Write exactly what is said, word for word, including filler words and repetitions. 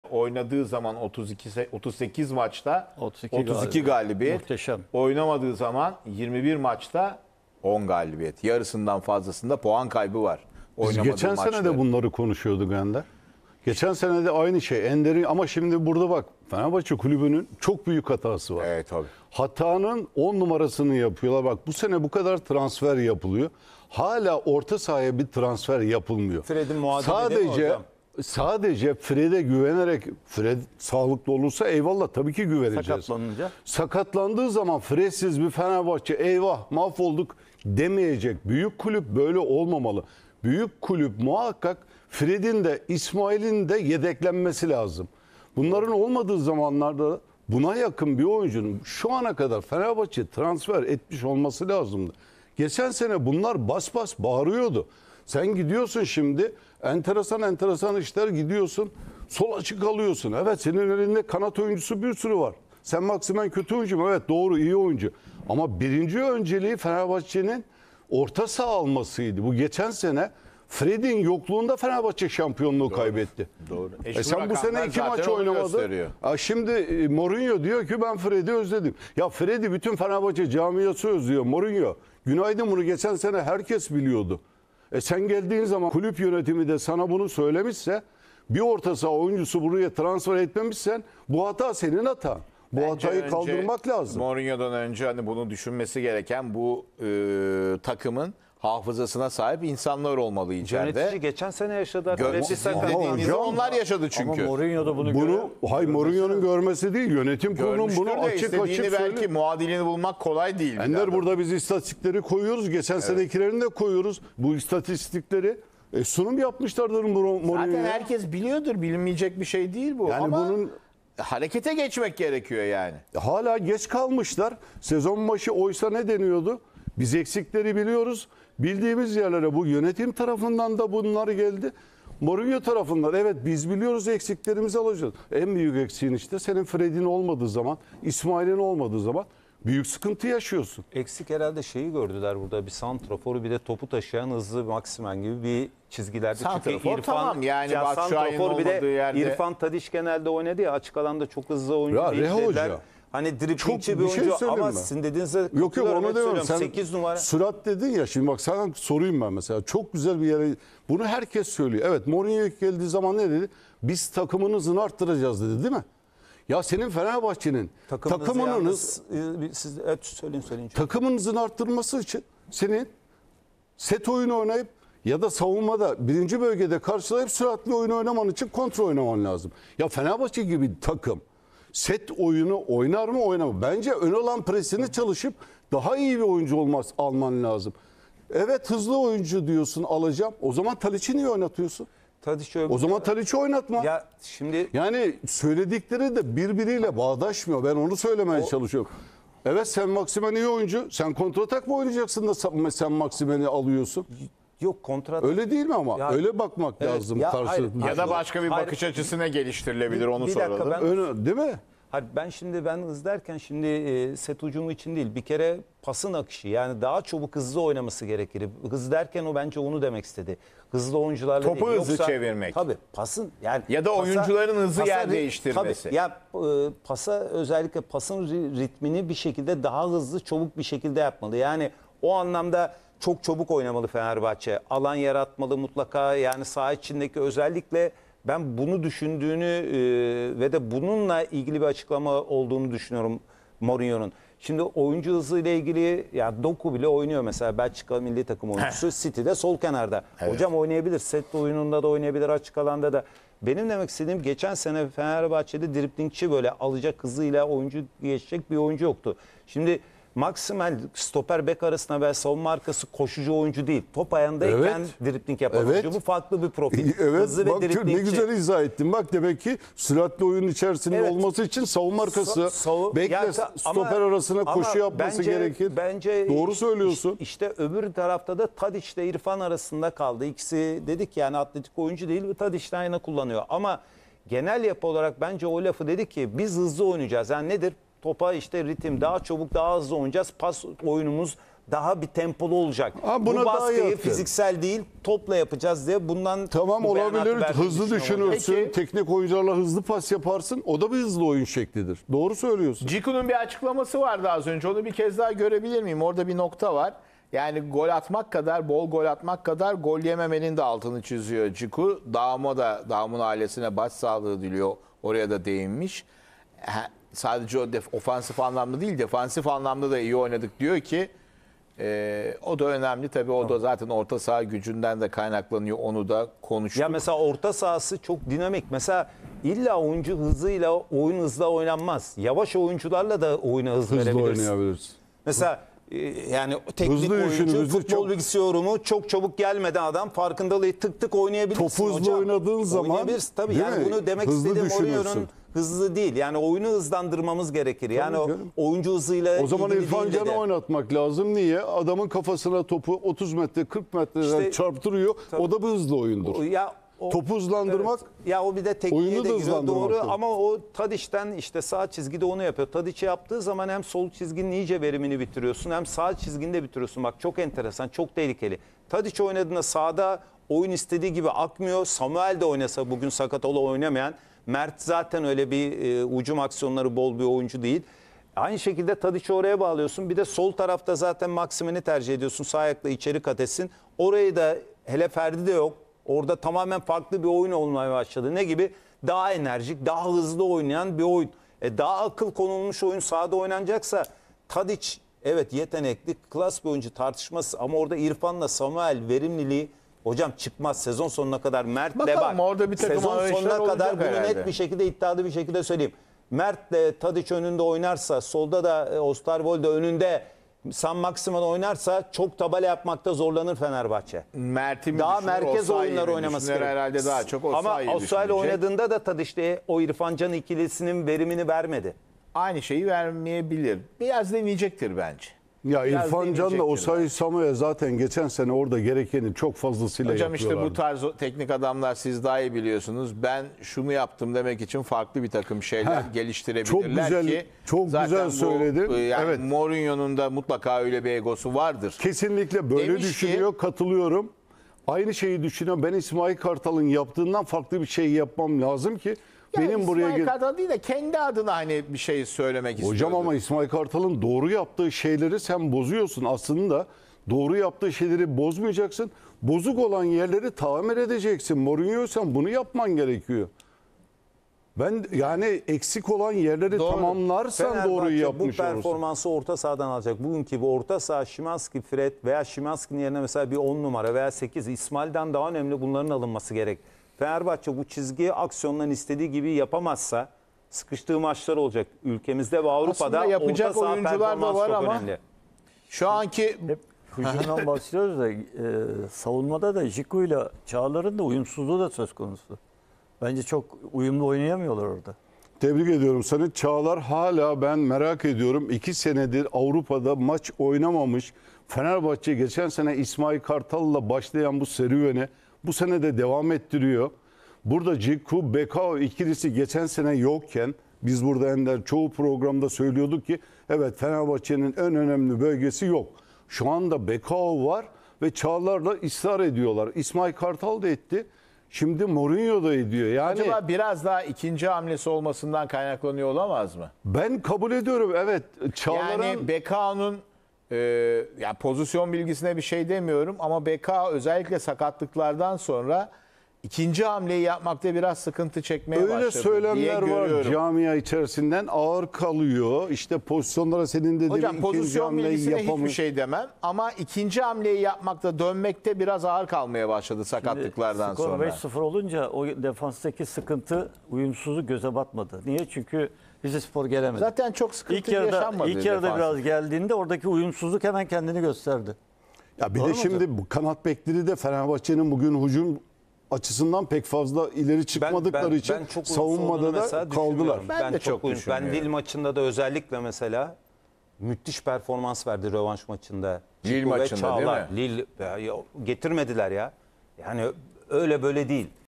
Oynadığı zaman otuz iki otuz sekiz maçta otuz iki otuz iki galibiyet. Muhteşem. Oynamadığı zaman yirmi bir maçta on galibiyet. Yarısından fazlasında puan kaybı var. Biz Oynamadığı geçen sene de maçları. bunları konuşuyorduk Ender. Geçen sene de aynı şey. Ender'in ama şimdi burada bak Fenerbahçe kulübünün çok büyük hatası var. Evet tabii. Hatanın on numarasını yapıyorlar. Bak bu sene bu kadar transfer yapılıyor. Hala orta sahaya bir transfer yapılmıyor. Fred'in muadili değil mi Sadece hocam? sadece Fred'e güvenerek, Fred sağlıklı olursa eyvallah tabii ki güveneceğiz. Sakatlanınca. Sakatlandığı zaman Fred'siz bir Fenerbahçe eyvah mahvolduk demeyecek. Büyük kulüp böyle olmamalı. Büyük kulüp muhakkak Fred'in de İsmail'in de yedeklenmesi lazım. Bunların olmadığı zamanlarda buna yakın bir oyuncunun şu ana kadar Fenerbahçe transfer etmiş olması lazımdı. Geçen sene bunlar bas bas bağırıyordu. Sen gidiyorsun şimdi enteresan enteresan işler gidiyorsun. Sol açık alıyorsun. Evet senin elinde kanat oyuncusu bir sürü var. Sen Maximen kötü oyuncu mu? Evet doğru iyi oyuncu. Ama birinci önceliği Fenerbahçe'nin orta saha almasıydı. Bu geçen sene Fred'in yokluğunda Fenerbahçe şampiyonluğu Doğru. kaybetti. Doğru. E, E, sen bu sene iki zaten maç onu oynamadın. gösteriyor. Ha, şimdi e, Mourinho diyor ki ben Fred'i özledim. Ya Fred'i bütün Fenerbahçe camiası özlüyor. Mourinho. Günaydın bunu geçen sene herkes biliyordu. E sen geldiğin zaman kulüp yönetimi de sana bunu söylemişse bir orta saha oyuncusu buraya transfer etmemişsen bu hata senin hatan. Bu Bence hatayı önce kaldırmak lazım. Mourinho'dan önce hani bunu düşünmesi gereken bu e, takımın hafızasına sahip insanlar olmalı içeride. Yönetici geçen sene yaşadı. Gö- Fred'i sakat. Ama dediğinizi hocam- onlar yaşadı çünkü. Ama Mourinho da bunu, Bunu görüyor. hay Mourinho'nun görmesi değil yönetim kurulunun Görmüştür bunu de açık istediğini açık belki söylüyor. muadilini bulmak kolay değil. Ender burada biz istatistikleri koyuyoruz. Geçen senekilerini de koyuyoruz. Bu istatistikleri e, sunum yapmışlardır Mourinho'ya. Zaten herkes biliyordur. Bilinmeyecek bir şey değil bu. Yani Ama bunun harekete geçmek gerekiyor yani. hala geç kalmışlar. Sezon başı oysa ne deniyordu? Biz eksikleri biliyoruz. Bildiğimiz yerlere bu yönetim tarafından da bunlar geldi. Mourinho tarafından evet biz biliyoruz eksiklerimizi alacağız. En büyük eksiğin işte senin Fred'in olmadığı zaman, İsmail'in olmadığı zaman büyük sıkıntı yaşıyorsun. Eksik herhalde şeyi gördüler burada, bir santraforu bir de topu taşıyan hızlı Maximen gibi bir çizgilerde. Santrafor tamam, yani Batshuayi'nin santrafor bir de olmadığı yerde- İrfan Tadiç genelde oynadı ya, açık alanda çok hızlı oyuncu Ya değil Reha dediler. Hoca, Hani driplingçi çok bir bir şey oyuncu söyleyeyim ama mi? sizin dediğinizde Yok yok katılıyorum, onu net demiyorum. söylüyorum. Sen sekiz numara. sürat dedin ya şimdi bak sana sorayım ben mesela. Çok güzel bir yere bunu herkes söylüyor. Evet Mourinho geldiği zaman ne dedi? Biz takımınızı arttıracağız dedi değil mi? Ya senin Fenerbahçe'nin Takımınızı takımınız yalnız, e, siz evet söyleyin söyleyin. takımınızın arttırması için senin set oyunu oynayıp ya da savunmada birinci bölgede karşılayıp süratli oyun oynaman için kontrol oynaman lazım. Ya Fenerbahçe gibi bir takım set oyunu oynar mı oynamaz mı? Bence ön alan presini çalışıp daha iyi bir oyuncu olmaz alman lazım. Evet hızlı oyuncu diyorsun alacağım. O zaman Tadiç'i niye oynatıyorsun? Tadiç öyle- O zaman Tadiç'i oynatma. ya şimdi Yani söyledikleri de birbiriyle bağdaşmıyor. Ben onu söylemeye çalışıyorum. Evet sen Maximen iyi oyuncu. Sen kontratak mı oynayacaksın da sen- sen Maximen'i alıyorsun? yok kontrat. Öyle değil mi ama? Ya- Öyle bakmak Evet, lazım ya karşı. hayır, Ya da başka bir Hayır. bakış açısına geliştirilebilir, onu Bir dakika, soralım. ben- Öyle, değil mi? Hayır, ben şimdi ben hız derken şimdi e, set ucumu için değil, bir kere pasın akışı, yani daha çabuk hızlı oynaması gerekir. Hız derken o bence onu demek istedi. Hızlı oyuncularla Topu değil. hızlı Yoksa, çevirmek. Tabii pasın yani. Ya da oyuncuların hızlı yer ri- değiştirmesi. Tabii, ya e, pasa özellikle pasın ri- ritmini bir şekilde daha hızlı çabuk bir şekilde yapmalı. Yani o anlamda çok çabuk oynamalı Fenerbahçe. Alan yaratmalı mutlaka, yani saha içindeki özellikle ben bunu düşündüğünü e, ve de bununla ilgili bir açıklama olduğunu düşünüyorum Mourinho'nun. Şimdi oyuncu hızı ile ilgili ya Doku bile oynuyor mesela, Belçika milli takım oyuncusu City'de sol kenarda. Evet. Hocam oynayabilir, set oyununda da oynayabilir, açık alanda da. Benim demek istediğim geçen sene Fenerbahçe'de driplingçi böyle alacak hızıyla oyuncu geçecek bir oyuncu yoktu. Şimdi Maximen stoper bek arasında ve savunma arkası koşucu oyuncu değil. Top ayağındayken Evet. dripling yapan Evet. oyuncu. Bu farklı bir profil. Evet Hızlı ve bak çok- ne driplingçi. güzel izah ettin. Bak demek ki süratli oyun içerisinde Evet. olması için savunma arkası, Sa- savu- bekle Ya ta- stoper ama- arasına ama koşu yapması bence- gerekir. Bence Doğru iş- söylüyorsun. iş- İşte öbür tarafta da Tadiç ile İrfan arasında kaldı. İkisi dedik yani atletik oyuncu değil, Tadiç de aynı kullanıyor. Ama genel yapı olarak bence o lafı dedi ki biz hızlı oynayacağız. Yani nedir? Topa işte ritim, daha çabuk daha hızlı oynayacağız. Pas oyunumuz daha bir tempolu olacak. Ha, buna Bu daha baskıyı yatkın. fiziksel değil topla yapacağız diye bundan Tamam bu beyanatı olabilir. verdiğini Hızlı düşünüyorum. düşünürsün. Peki. Teknik oyuncularla hızlı pas yaparsın. O da bir hızlı oyun şeklidir. Doğru söylüyorsun. Ciku'nun bir açıklaması vardı az önce. Onu bir kez daha görebilir miyim? Orada bir nokta var. Yani gol atmak kadar, bol gol atmak kadar gol yememenin de altını çiziyor Ciku. Dağıma da, Dağım'ın ailesine başsağlığı diliyor. Oraya da değinmiş. Ha, sadece o def- ofansif anlamda değil, defansif anlamda da iyi oynadık diyor ki e, o da önemli. Tabii o da zaten orta saha gücünden de kaynaklanıyor. Onu da konuştuk. Ya mesela orta sahası çok dinamik. Mesela illa oyuncu hızıyla oyun hızla oynanmaz. Yavaş oyuncularla da oyuna hız Hızlı verebilirsin. oynayabilirsin. Mesela e, yani teknik Hızlı oyuncu düşünün, hızlı futbol çok- bilgisi yorumu çok çabuk gelmeden adam farkındalığı tık tık oynayabilirsin Topu hızlı hocam. oynadığın zaman, Oynayabilirsin tabii. değil Yani mi? bunu demek Hızlı istediğim düşünürsün. Mourinho'nun hızlı değil. Yani oyunu hızlandırmamız gerekir. Yani o canım. oyuncu hızıyla O zaman ilgili İrfan değil Can'ı dedi. oynatmak lazım. Niye? Adamın kafasına topu otuz metre kırk metreden İşte- çarptırıyor. O da bir hızlı oyundur. Ya o- Topu hızlandırmak, Evet. Ya o bir de tekniğe oyunu de da giriyor doğru hızlandırmak. ama o Tadic'ten işte sağ çizgide onu yapıyor. Tadic yaptığı zaman hem sol çizginin iyice verimini bitiriyorsun hem sağ çizginde bitiriyorsun. Bak çok enteresan, çok tehlikeli. Tadic oynadığında sağda oyun istediği gibi akmıyor. Samuel de oynasa bugün Sakatola oynamayan. Mert zaten öyle bir e, ucum aksiyonları bol bir oyuncu değil. Aynı şekilde Tadic'i oraya bağlıyorsun. Bir de sol tarafta zaten Maximin'i tercih ediyorsun. Sağ ayakla içeri kat etsin. Orayı da hele Ferdi de yok. Orada tamamen farklı bir oyun olmaya başladı. Ne gibi? Daha enerjik, daha hızlı oynayan bir oyun. E daha akıl konulmuş oyun sahada oynanacaksa Tadic evet yetenekli, klas bir oyuncu tartışması ama orada İrfan'la Samuel verimliliği hocam çıkmaz sezon sonuna kadar. Mert'le Bakalım, bak. orada bir takım sezon arayışlar sonuna kadar olacak bunu herhalde. net bir şekilde iddialı bir şekilde söyleyeyim. Mert'le Tadic önünde oynarsa, solda da e, Osterwolde önünde San Maximan oynarsa çok tabela yapmakta zorlanır Fenerbahçe. Mert'i mi Daha düşünür, merkez Osayi'yi oyunlar mi oynaması düşünür? gerekiyor. Herhalde daha çok Ama Osayi'yi Osayi'yle düşünecek. oynadığında da Tadic'te o İrfan Can ikilisinin verimini vermedi. Aynı şeyi vermeyebilir. Biraz deneyecektir bence. ya Biraz İrfan Can da deneyecektir Osayi Samuel zaten geçen sene orada gerekeni çok fazlasıyla Hocam işte bu yapıyorlardı. tarz o- teknik adamlar siz daha iyi biliyorsunuz. Ben şunu yaptım demek için farklı bir takım şeyler Heh, geliştirebilirler çok güzel- ki. çok zaten güzel bu, söyledin. e, Yani Evet. Mourinho'nun da mutlaka öyle bir egosu vardır. Kesinlikle böyle Demiş ki- düşünüyor, katılıyorum. Aynı şeyi düşünüyorum. Ben İsmail Kartal'ın yaptığından farklı bir şey yapmam lazım ki Yani benim buraya İsmail gel- Kartal değil de kendi adına hani bir şey söylemek istiyordu. Hocam ama İsmail Kartal'ın doğru yaptığı şeyleri sen bozuyorsun. Aslında doğru yaptığı şeyleri bozmayacaksın. Bozuk olan yerleri tamir edeceksin. Mourinho sen bunu yapman gerekiyor. Ben yani eksik olan yerleri Doğru. tamamlarsan Fenerbahçe doğruyu bu yapmış olursun. performansı orta sahadan alacak. Bugünkü bu orta saha Szymański, Fred veya Szymański'nin yerine mesela bir on numara veya sekiz İsmail'den daha önemli bunların alınması gerek. Fenerbahçe bu çizgiyi aksiyonların istediği gibi yapamazsa sıkıştığı maçlar olacak. Ülkemizde ve Avrupa'da Aslında yapacak orta saha oyuncular da performansı var çok ama- önemli. Şu anki Hep hücumdan bahsediyoruz da e, savunmada da Jiku ile Çağlar'ın da uyumsuzluğu da söz konusu. Bence çok uyumlu oynayamıyorlar orada. Tebrik ediyorum seni. Çağlar hala ben merak ediyorum. İki senedir Avrupa'da maç oynamamış. Fenerbahçe geçen sene İsmail Kartal'la başlayan bu serüveni bu sene de devam ettiriyor. Burada Ciku, Bekao ikilisi geçen sene yokken biz burada Ender çoğu programda söylüyorduk ki evet Fenerbahçe'nin en önemli bölgesi yok. Şu anda Bekao var ve Çağlar'la ısrar ediyorlar. İsmail Kartal da etti. Şimdi Mourinho da ediyor. Yani acaba biraz daha ikinci hamlesi olmasından kaynaklanıyor olamaz mı? ben kabul ediyorum evet. Çağlar'ın Yani Bekao'nun e, ya pozisyon bilgisine bir şey demiyorum ama Bekao özellikle sakatlıklardan sonra ikinci hamleyi yapmakta biraz sıkıntı çekmeye öyle başladı diye söylemler var görüyorum. camia içerisinden ağır kalıyor. İşte pozisyonlara senin dediğin Hocam ikinci pozisyon hamleyi bilgisine hiçbir yapamıyor. şey demem ama ikinci hamleyi yapmakta dönmekte biraz ağır kalmaya başladı sakatlıklardan Skor sonra. beş sıfır olunca o defanstaki sıkıntı, uyumsuzluk göze batmadı. Niye? Çünkü Rizespor gelemedi. Zaten çok sıkıntı ilk yarıda, yaşanmadı. ilk yarıda defansif. biraz geldiğinde oradaki uyumsuzluk hemen kendini gösterdi. Ya bir Doğru de mu şimdi bu kanat bekleri de Fenerbahçe'nin bugün hücum açısından pek fazla ileri çıkmadıkları için çok uyumsuz savunmada olduğunu da mesela kaldılar. düşünmüyorum. Ben Ben, de çok çok uyum- Ben düşünmüyorum. Lille maçında da özellikle mesela müthiş performans verdi rövanş maçında. Lille Ciku ve maçında değil Çağlar. mi? Lille ya, ya getirmediler ya. Yani öyle böyle değil.